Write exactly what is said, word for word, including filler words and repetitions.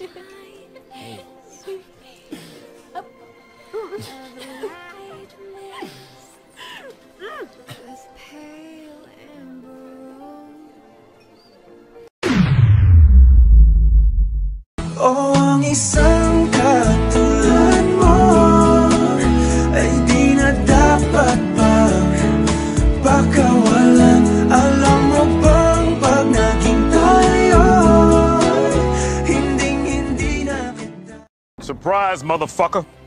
O ang isang katulad mo ay di na dapat bang pakawalan. Alam mo bang pag naging tayo, hinding hindi na kita. Surprise, motherfucker!